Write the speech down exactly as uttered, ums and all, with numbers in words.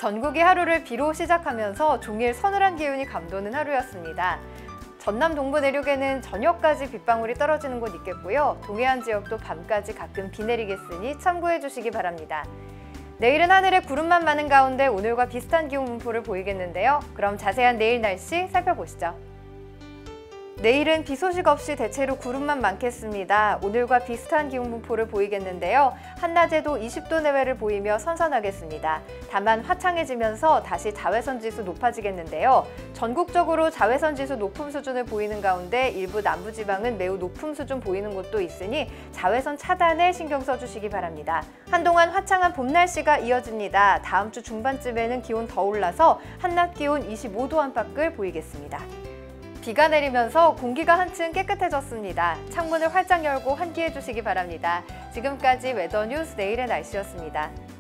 전국이 하루를 비로 시작하면서 종일 서늘한 기운이 감도는 하루였습니다. 전남 동부 내륙에는 저녁까지 빗방울이 떨어지는 곳 있겠고요. 동해안 지역도 밤까지 가끔 비 내리겠으니 참고해 주시기 바랍니다. 내일은 하늘에 구름만 많은 가운데 오늘과 비슷한 기온 분포를 보이겠는데요. 그럼 자세한 내일 날씨 살펴보시죠. 내일은 비 소식 없이 대체로 구름만 많겠습니다. 오늘과 비슷한 기온 분포를 보이겠는데요. 한낮에도 이십 도 내외를 보이며 선선하겠습니다. 다만 화창해지면서 다시 자외선 지수 높아지겠는데요. 전국적으로 자외선 지수 높음 수준을 보이는 가운데 일부 남부지방은 매우 높음 수준 보이는 곳도 있으니 자외선 차단에 신경 써주시기 바랍니다. 한동안 화창한 봄 날씨가 이어집니다. 다음 주 중반쯤에는 기온 더 올라서 한낮 기온 이십오 도 안팎을 보이겠습니다. 비가 내리면서 공기가 한층 깨끗해졌습니다. 창문을 활짝 열고 환기해 주시기 바랍니다. 지금까지 웨더뉴스 내일의 날씨였습니다.